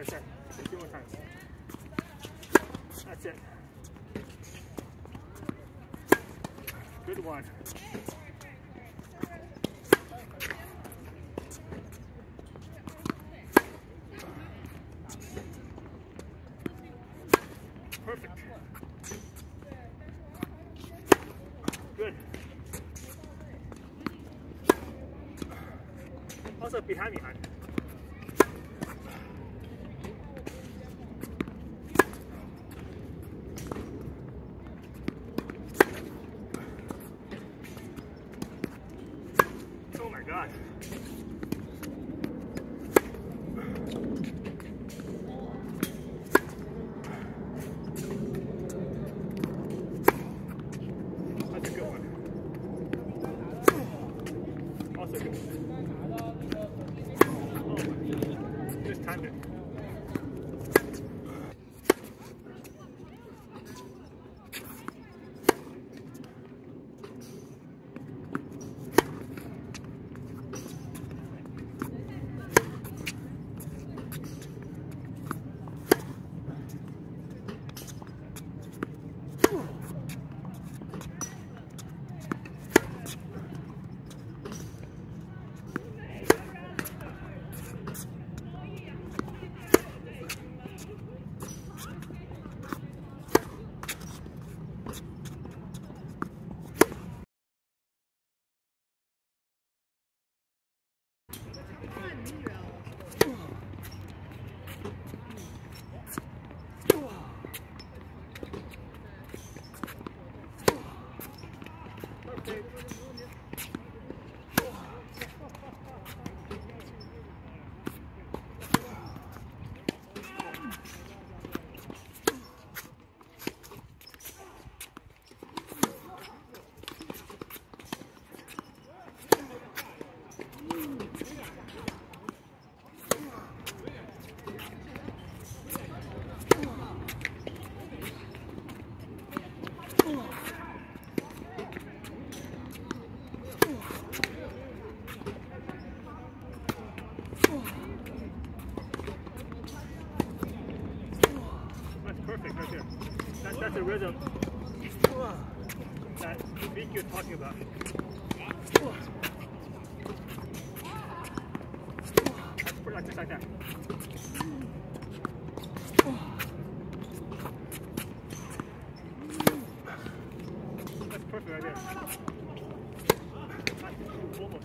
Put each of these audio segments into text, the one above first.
That's it. 2 more times. That's it. Good one. Perfect. Good. Also behind. Oh my God. That's a good one. Also good. Oh, just timed it. Perfect right there. That's the rhythm that beat you're talking about. That's just like that. That's perfect right there. Almost.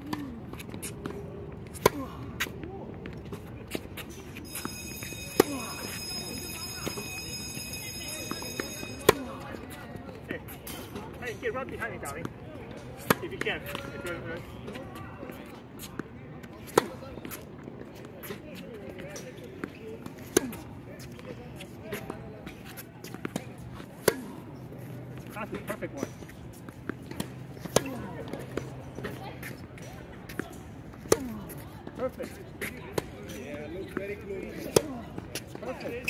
Hey, get right behind me, darling. If you can. If you're, that's the perfect one. Perfect. Yeah, looks very close. Perfect.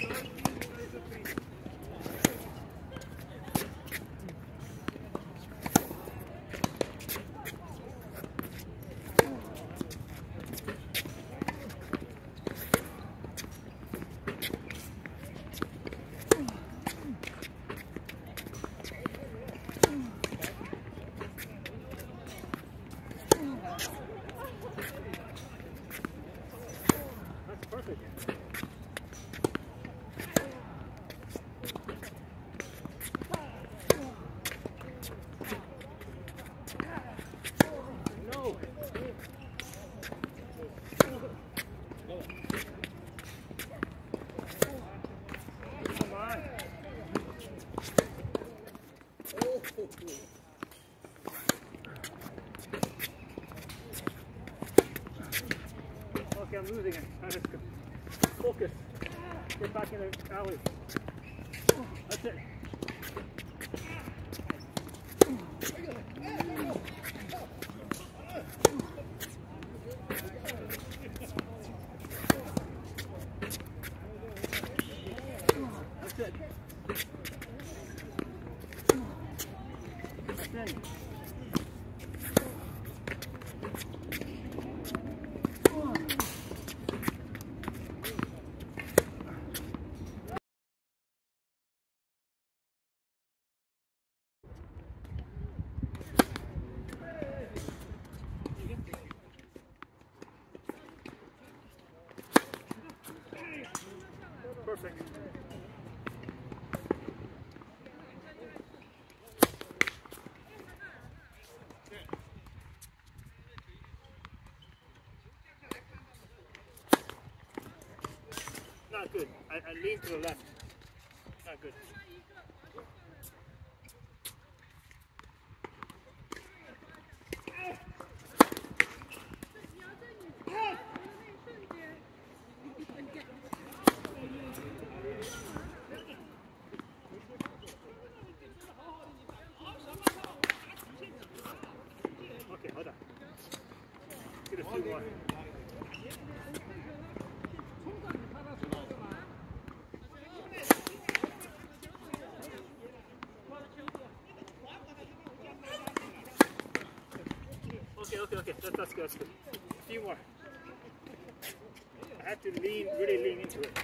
That's perfect. No. Come on. Okay, I'm losing it. I have to focus. Get back in the alley. That's it. That's it. That's it. Perfect. Not good. I lean to the left. Not good. Okay, hold on. Get a few more. Okay. That's good. A few more. I have to really lean into it.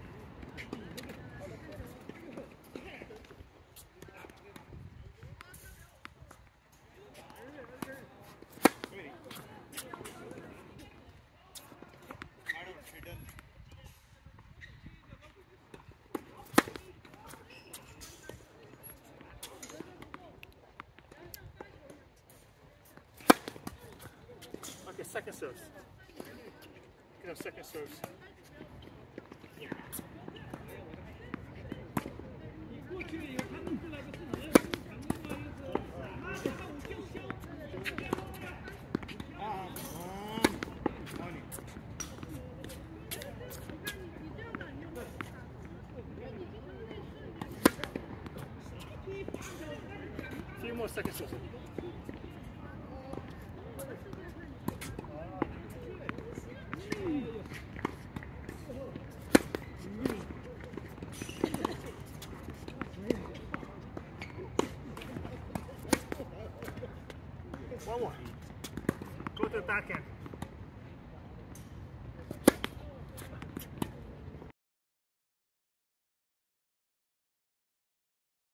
Okay, second serves. Get up second serves. Few more second serves.